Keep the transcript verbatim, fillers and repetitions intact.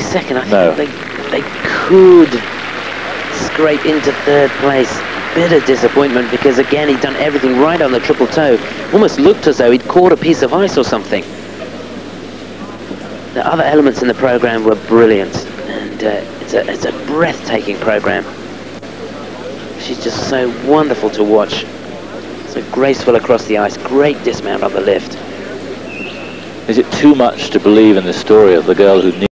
second. I think No. they, they could scrape into third place. Bit of disappointment because, again, he'd done everything right on the triple toe. Almost looked as though he'd caught a piece of ice or something. The other elements in the program were brilliant, and uh, it's, a, it's a breathtaking program. She's just so wonderful to watch. So graceful across the ice, great dismount on the lift. Is it too much to believe in the story of the girl who